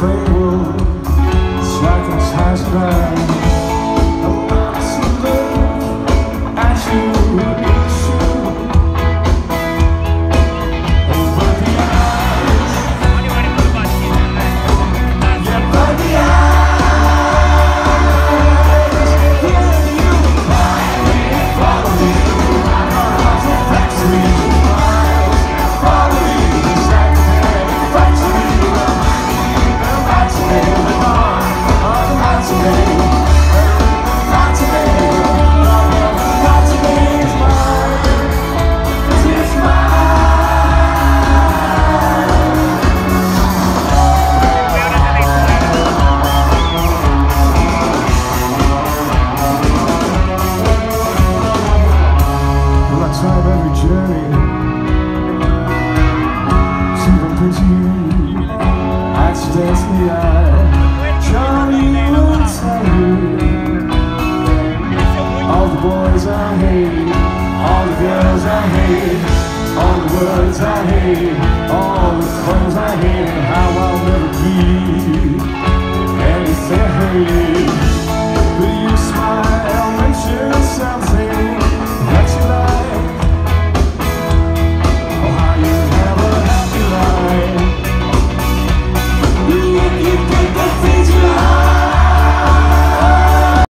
world, it's like a trash bag. I'm honestly look at you, it's you. Over the eyes, yeah, by the eyes, hear you follow me, I know how to back to me. Follow me, it's like a factory. Tried every journey to the pretty accidents in the eye.